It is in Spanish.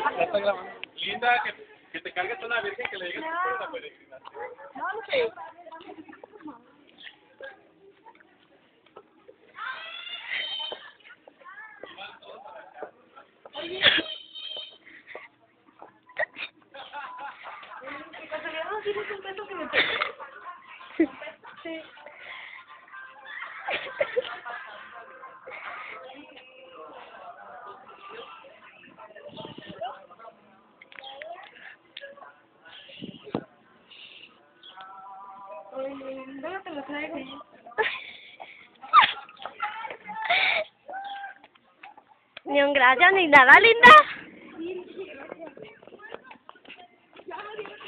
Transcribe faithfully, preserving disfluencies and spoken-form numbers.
Ya está grabando. Linda, que, que te cargues una virgen que le digas que por la peregrinación. No, no sé. Oye. ¿De casualidad no tienes un peso que me pegue? Sí. Luego te lo traigo. Ni un gracias ni nada, linda.